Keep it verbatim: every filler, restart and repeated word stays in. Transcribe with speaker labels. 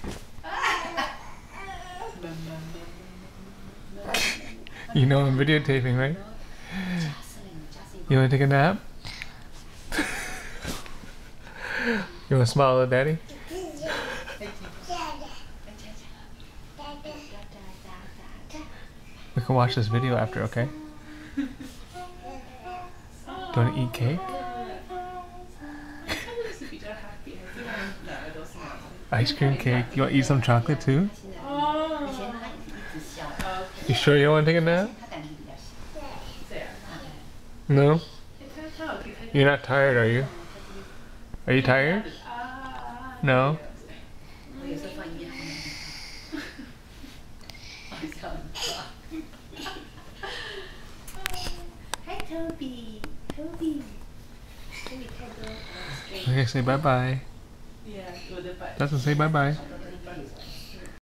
Speaker 1: You know I'm videotaping, right? You wanna take a nap? You wanna smile at Daddy? We can watch this video after, okay? Do you wanna eat cake? Ice cream cake. You wanna eat some chocolate too? You sure you don't wanna take a nap? No? You're not tired, are you? Are you tired? No?
Speaker 2: Hi, Toby. Toby. Toby,
Speaker 1: Okay, say bye-bye. Doesn't say bye-bye.